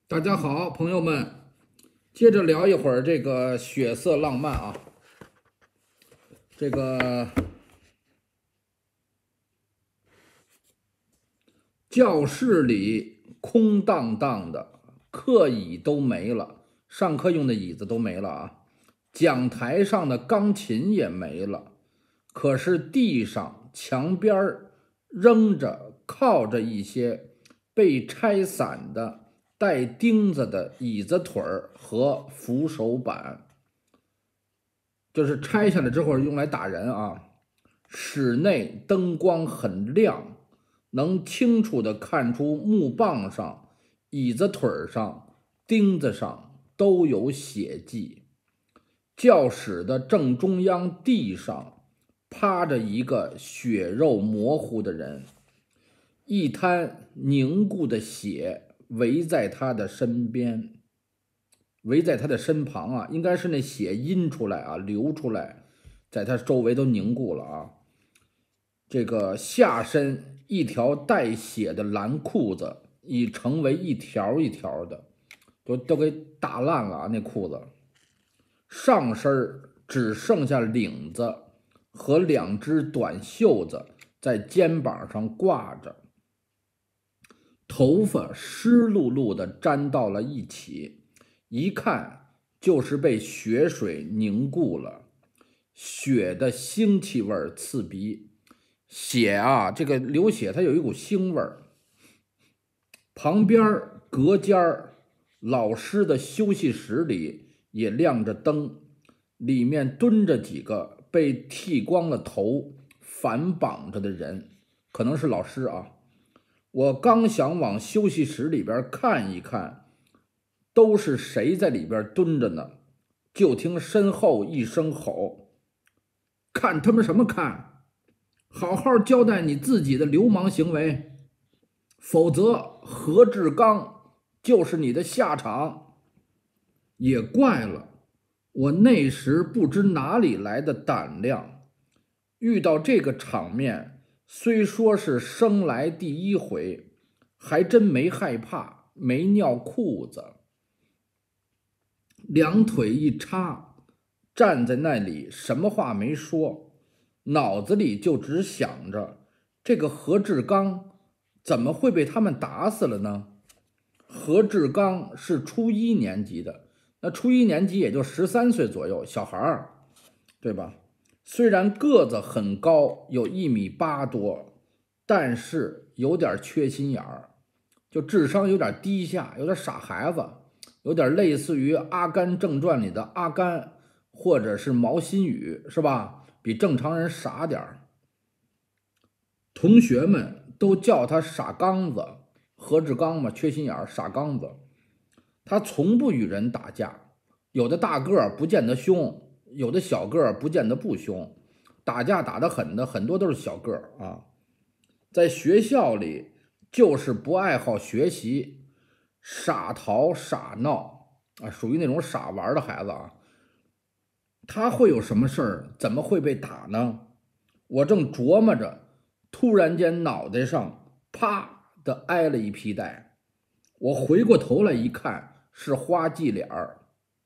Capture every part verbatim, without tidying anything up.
大家好，朋友们，接着聊一会儿这个血色浪漫啊。这个教室里空荡荡的，课椅都没了，上课用的椅子都没了啊。讲台上的钢琴也没了，可是地上、墙边扔着、靠着一些被拆散的带钉子的椅子腿儿和扶手板，就是拆下来之后用来打人啊。室内灯光很亮，能清楚地看出木棒上、椅子腿上、钉子上都有血迹。教室的正中央地上趴着一个血肉模糊的人，一滩凝固的血围在他的身边，围在他的身旁啊，应该是那血阴出来啊，流出来，在他周围都凝固了啊。这个下身一条带血的蓝裤子已成为一条一条的，都都给打烂了啊，那裤子。上身只剩下领子和两只短袖子在肩膀上挂着，头发湿漉漉的粘到了一起，一看就是被血水凝固了，血的腥气味刺鼻。血啊，这个流血它有一股腥味儿。旁边隔间老师的休息室里也亮着灯，里面蹲着几个被剃光了头、反绑着的人，可能是老师啊。我刚想往休息室里边看一看，都是谁在里边蹲着呢？就听身后一声吼：“看他们什么看？好好交代你自己的流氓行为，否则何志刚就是你的下场。”也怪了，我那时不知哪里来的胆量，遇到这个场面，虽说是生来第一回，还真没害怕，没尿裤子，两腿一插，站在那里什么话没说，脑子里就只想着这个何志刚怎么会被他们打死了呢？何志刚是初一年级的，那初一年级也就十三岁左右，小孩儿，对吧？虽然个子很高，有一米八多，但是有点缺心眼儿，就智商有点低下，有点傻孩子，有点类似于《阿甘正传》里的阿甘，或者是毛新宇，是吧？比正常人傻点儿。同学们都叫他傻刚子，何志刚嘛，缺心眼儿，傻刚子。他从不与人打架，有的大个儿不见得凶，有的小个儿不见得不凶，打架打得狠的很多都是小个儿啊。在学校里就是不爱好学习，傻淘傻闹啊，属于那种傻玩的孩子啊。他会有什么事儿？怎么会被打呢？我正琢磨着，突然间脑袋上啪的挨了一皮带，我回过头来一看，是花季脸儿，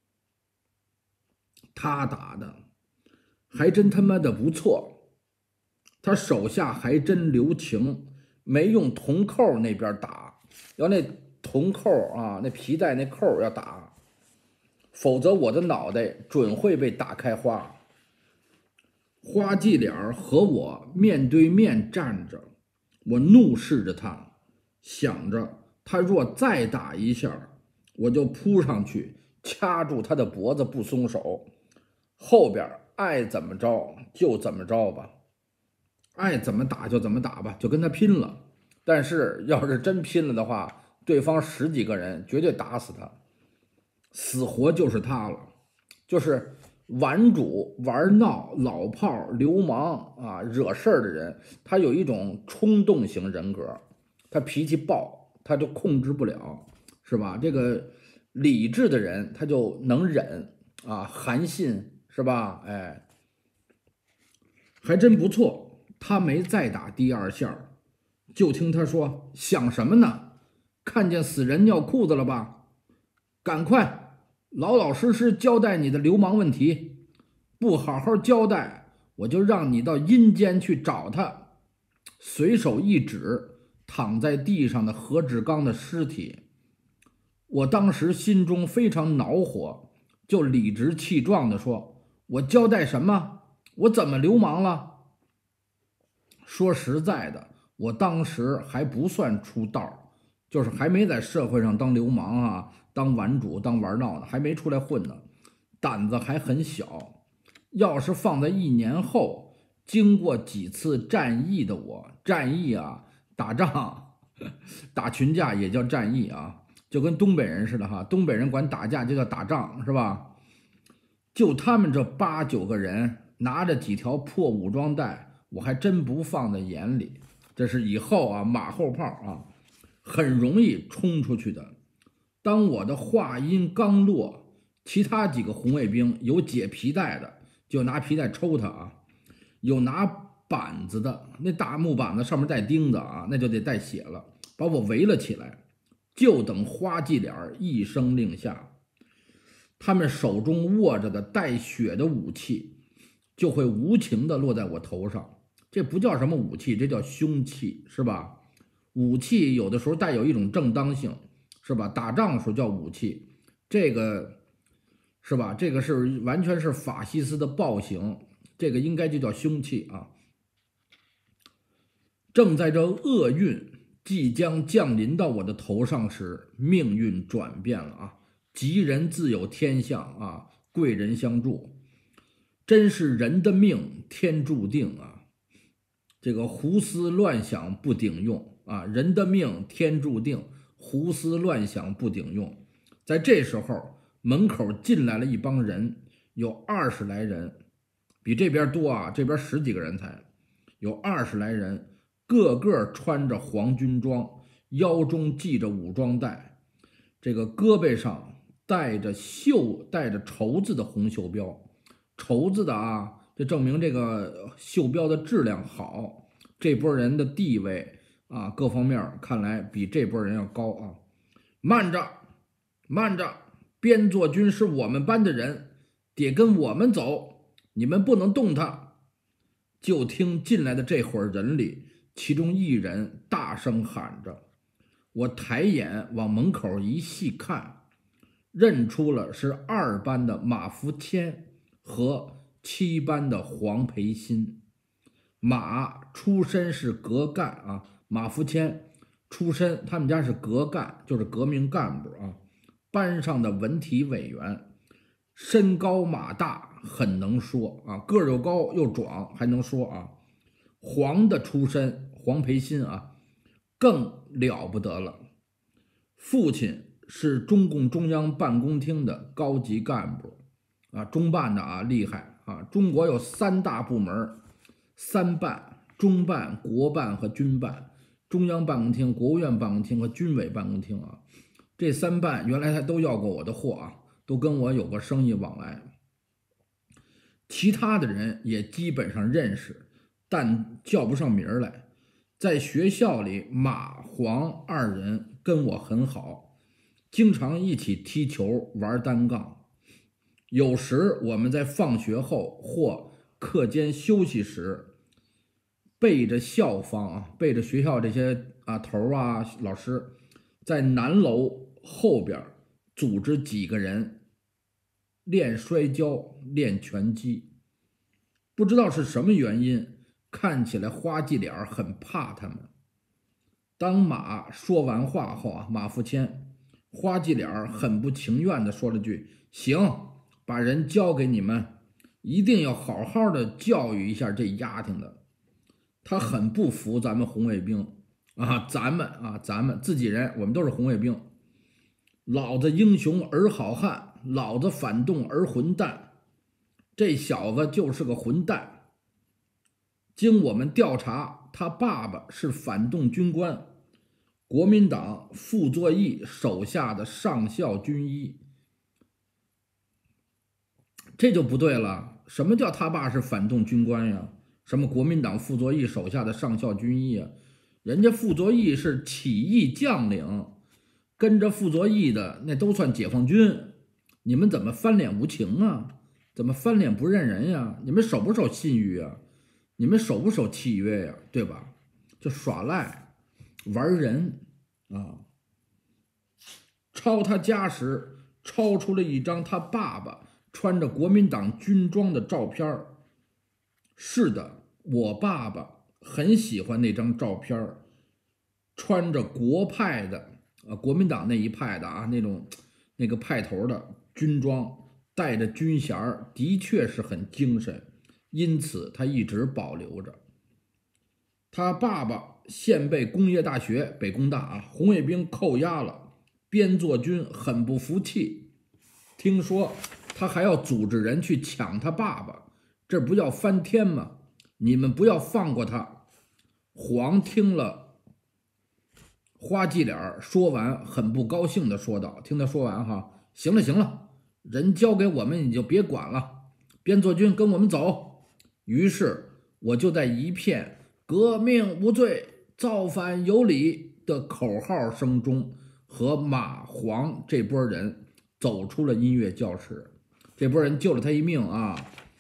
他打的还真他妈的不错，他手下还真留情，没用铜扣那边打，要那铜扣啊，那皮带那扣要打，否则我的脑袋准会被打开花。花季脸和我面对面站着，我怒视着他，想着他若再打一下，我就扑上去掐住他的脖子不松手，后边爱怎么着就怎么着吧，爱怎么打就怎么打吧，就跟他拼了。但是要是真拼了的话，对方十几个人绝对打死他，死活就是他了，就是玩主、玩闹、老炮、流氓啊，惹事儿的人，他有一种冲动型人格，他脾气暴，他就控制不了，是吧？这个理智的人他就能忍啊，韩信是吧？哎，还真不错。他没再打第二下，就听他说：“想什么呢？看见死人尿裤子了吧？ 赶快老老实实交代你的流氓问题，不好好交代，我就让你到阴间去找他。”随手一指躺在地上的何志刚的尸体，我当时心中非常恼火，就理直气壮地说：“我交代什么？我怎么流氓了？”说实在的，我当时还不算出道，就是还没在社会上当流氓啊，当玩主、当玩闹呢，还没出来混呢，胆子还很小。要是放在一年后，经过几次战役的我，战役啊，打仗，打群架也叫战役啊，就跟东北人似的哈，东北人管打架就叫打仗，是吧？就他们这八九个人拿着几条破武装带，我还真不放在眼里。这是以后啊，马后炮啊，很容易冲出去的。当我的话音刚落，其他几个红卫兵有解皮带的，就拿皮带抽他啊。有拿板子的，那大木板子上面带钉子啊，那就得带血了，把我围了起来，就等花季脸一声令下，他们手中握着的带血的武器就会无情地落在我头上。这不叫什么武器，这叫凶器，是吧？武器有的时候带有一种正当性，是吧？打仗的时候叫武器，这个是吧？这个是完全是法西斯的暴行。这个应该就叫凶器啊！正在这厄运即将降临到我的头上时，命运转变了啊！吉人自有天相啊，贵人相助，真是人的命天注定啊！这个胡思乱想不顶用啊，人的命天注定，胡思乱想不顶用。在这时候，门口进来了一帮人，有二十来人。比这边多啊，这边十几个人才，有二十来人，个个穿着黄军装，腰中系着武装带，这个胳膊上带着绣带着绸子的红袖标，绸子的啊，这证明这个袖标的质量好，这波人的地位啊，各方面看来比这波人要高啊。慢着，慢着，边作军是我们班的人，得跟我们走。你们不能动他！就听进来的这伙人里，其中一人大声喊着。我抬眼往门口一细看，认出了是二班的马福谦和七班的黄培新。马出身是革干啊，马福谦出身，他们家是革干，就是革命干部啊，班上的文体委员。身高马大，很能说啊，个儿又高又壮，还能说啊。黄的出身，黄培新啊，更了不得了。父亲是中共中央办公厅的高级干部啊，中办的啊，厉害啊。中国有三大部门，三办：中办、国办和军办。中央办公厅、国务院办公厅和军委办公厅啊，这三办原来他都要过我的货啊。都跟我有过生意往来，其他的人也基本上认识，但叫不上名来。在学校里，马黄二人跟我很好，经常一起踢球玩单杠。有时我们在放学后或课间休息时，背着校方啊，背着学校这些啊头啊老师，在南楼后边组织几个人练摔跤、练拳击。不知道是什么原因，看起来花季脸很怕他们。当马说完话后啊，马福谦花季脸很不情愿地说了句：“行，把人交给你们，一定要好好的教育一下这丫挺的。”他很不服咱们红卫兵啊，咱们啊，咱们自己人，我们都是红卫兵。老子英雄儿好汉，老子反动儿混蛋。这小子就是个混蛋。经我们调查，他爸爸是反动军官，国民党傅作义手下的上校军医。这就不对了，什么叫他爸是反动军官呀？什么国民党傅作义手下的上校军医啊？人家傅作义是起义将领， 跟着傅作义的那都算解放军，你们怎么翻脸无情啊？怎么翻脸不认人呀？你们守不守信誉啊？你们守不守契约呀？对吧？就耍赖玩人啊！抄他家时，抄出了一张他爸爸穿着国民党军装的照片。是的，我爸爸很喜欢那张照片，穿着国派的啊，国民党那一派的啊，那种那个派头的军装，带着军衔，的确是很精神，因此他一直保留着。他爸爸现被工业大学北工大啊红卫兵扣押了，边作军很不服气，听说他还要组织人去抢他爸爸，这不要翻天吗？你们不要放过他。黄听了，花季脸说完，很不高兴地说道：“听他说完哈，行了行了，人交给我们你就别管了，边作军跟我们走。”于是我就在一片革命无罪，造反有理的口号声中，和马黄这波人走出了音乐教室。这波人救了他一命啊！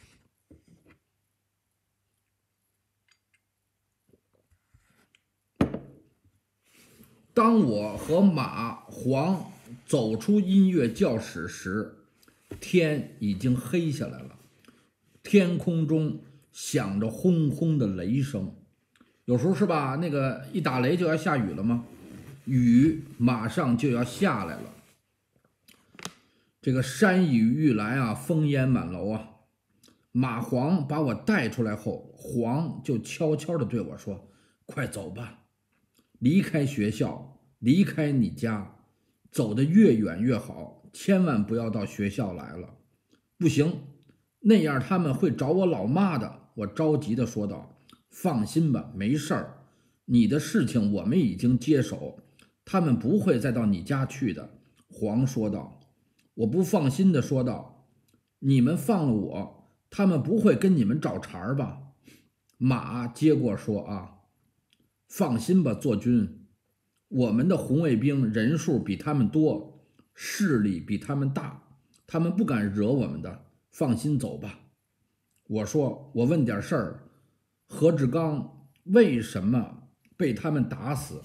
当我和马黄走出音乐教室时，天已经黑下来了，天空中响着轰轰的雷声。有时候是吧，那个一打雷就要下雨了吗？雨马上就要下来了。这个山雨欲来啊，风烟满楼啊。马黄把我带出来后，黄就悄悄地对我说：“快走吧，离开学校，离开你家，走得越远越好，千万不要到学校来了。”不行，那样他们会找我老妈的。我着急地说道：“放心吧，没事儿，你的事情我们已经接手，他们不会再到你家去的。”黄说道。我不放心地说道：“你们放了我，他们不会跟你们找茬吧？”马接过说：“啊，放心吧，作军，我们的红卫兵人数比他们多，势力比他们大，他们不敢惹我们的，放心走吧。”我说：“我问点事儿，何志刚为什么被他们打死？”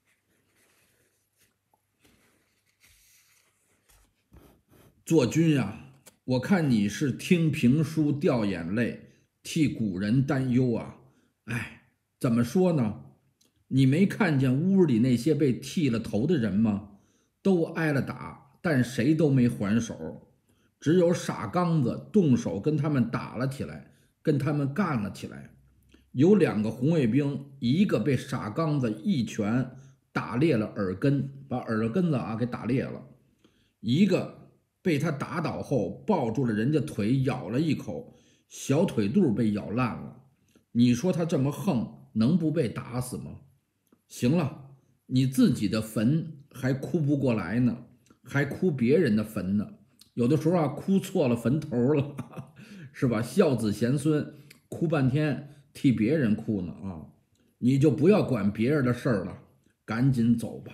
作军呀，我看你是听评书掉眼泪，替古人担忧啊。哎，怎么说呢？你没看见屋里那些被剃了头的人吗？都挨了打，但谁都没还手，只有傻刚子动手跟他们打了起来，跟他们干了起来。有两个红卫兵，一个被傻刚子一拳打裂了耳根，把耳根子啊给打裂了，一个被他打倒后抱住了人家腿，咬了一口，小腿肚被咬烂了。你说他这么横，能不被打死吗？行了，你自己的坟还哭不过来呢，还哭别人的坟呢。有的时候啊，哭错了坟头了，是吧？孝子贤孙，哭半天替别人哭呢啊！你就不要管别人的事儿了，赶紧走吧。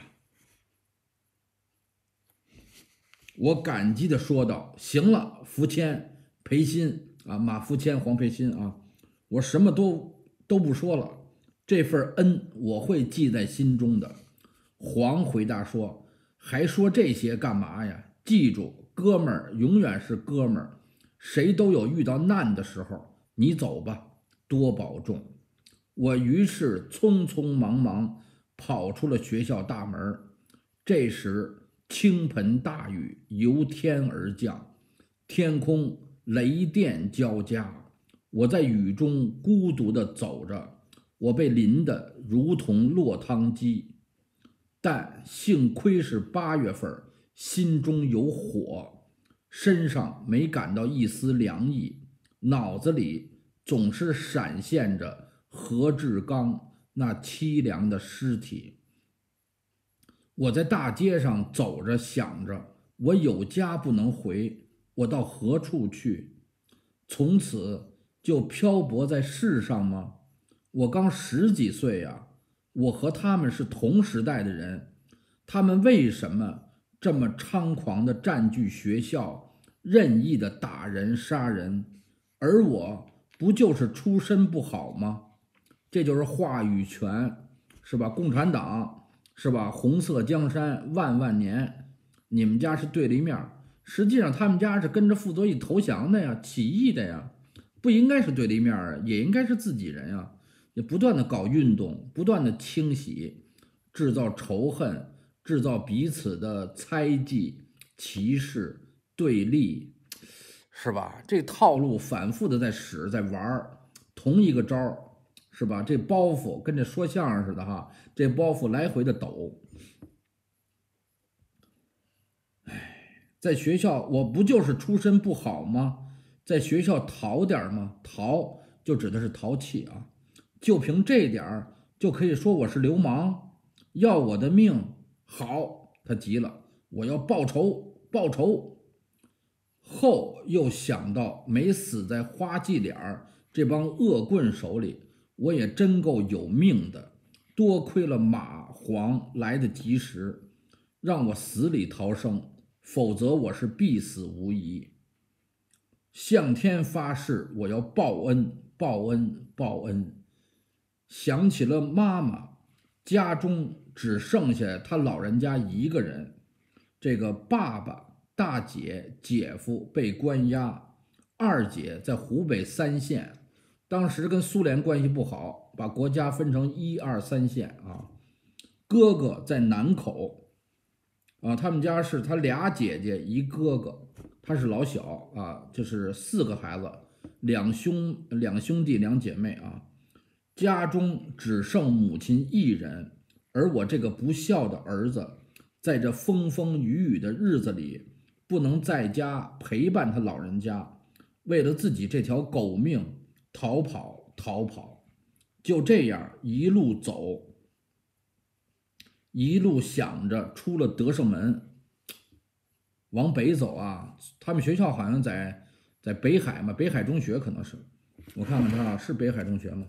我感激地说道：“行了，福谦、裴鑫啊，马福谦、黄裴鑫啊，我什么都都不说了，这份恩我会记在心中的。”黄回答说：“还说这些干嘛呀？记住，哥们儿永远是哥们儿，谁都有遇到难的时候。你走吧，多保重。”我于是匆匆忙忙跑出了学校大门。这时倾盆大雨由天而降，天空雷电交加。我在雨中孤独地走着，我被淋得如同落汤鸡。但幸亏是八月份，心中有火，身上没感到一丝凉意，脑子里总是闪现着何志刚那凄凉的尸体。我在大街上走着，想着我有家不能回，我到何处去？从此就漂泊在世上吗？我刚十几岁呀，我和他们是同时代的人， 他们为什么这么猖狂地占据学校，任意地打人杀人？而我不就是出身不好吗？这就是话语权，是吧？共产党，是吧？红色江山万万年，你们家是对立面，实际上他们家是跟着傅作义投降的呀，起义的呀，不应该是对立面啊，也应该是自己人呀。也不断的搞运动，不断的清洗，制造仇恨，制造彼此的猜忌、歧视、对立，是吧？这套路反复的在使，在玩同一个招是吧？这包袱跟这说相声似的哈，这包袱来回的抖。哎，在学校我不就是出身不好吗？在学校淘点吗？淘就指的是淘气啊。就凭这点儿就可以说我是流氓，要我的命？好，他急了，我要报仇，报仇。后又想到没死在花季脸这帮恶棍手里，我也真够有命的，多亏了马黄来得及时，让我死里逃生，否则我是必死无疑。向天发誓，我要报恩，报恩，报恩。想起了妈妈，家中只剩下他老人家一个人，这个爸爸、大姐、姐夫被关押，二姐在湖北三县，当时跟苏联关系不好，把国家分成一二三县啊。哥哥在南口啊，他们家是他俩姐姐一哥哥，他是老小啊，就是四个孩子，两兄两兄弟两姐妹啊。家中只剩母亲一人，而我这个不孝的儿子，在这风风雨雨的日子里，不能在家陪伴他老人家，为了自己这条狗命，逃跑逃跑，就这样一路走，一路想着出了德胜门，往北走啊。他们学校好像在在北海嘛，北海中学可能是，我看看他是北海中学吗？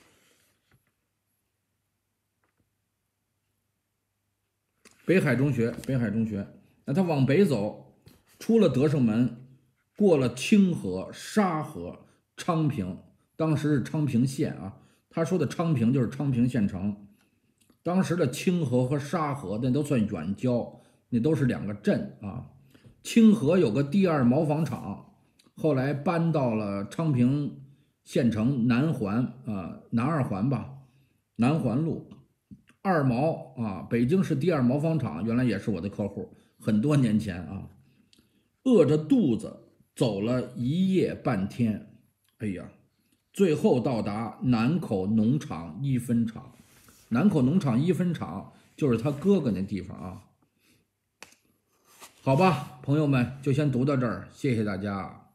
北海中学，北海中学。那他往北走，出了德胜门，过了清河、沙河、昌平，当时是昌平县啊。他说的昌平就是昌平县城。当时的清河和沙河那都算远郊，那都是两个镇啊。清河有个第二毛纺厂，后来搬到了昌平县城南环啊，南二环吧，南环路。二毛啊，北京市第二毛纺厂原来也是我的客户，很多年前啊，饿着肚子走了一夜半天，哎呀，最后到达南口农场一分厂。南口农场一分厂就是他哥哥那地方啊。好吧，朋友们，就先读到这儿，谢谢大家。